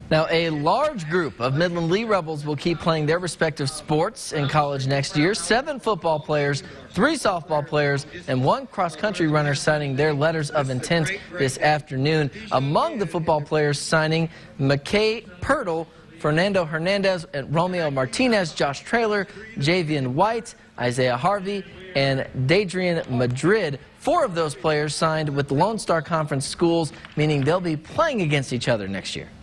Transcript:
Now, a large group of Midland Lee Rebels will keep playing their respective sports in college next year. 7 football players, 3 softball players, and 1 cross-country runner signing their letters of intent this afternoon. Among the football players signing, McKay Pirtle, Fernando Hernandez, Romeo Martinez, Josh Traylor, Javian White, Isaiah Harvey, and Dadrian Madrid. 4 of those players signed with the Lone Star Conference schools, meaning they'll be playing against each other next year.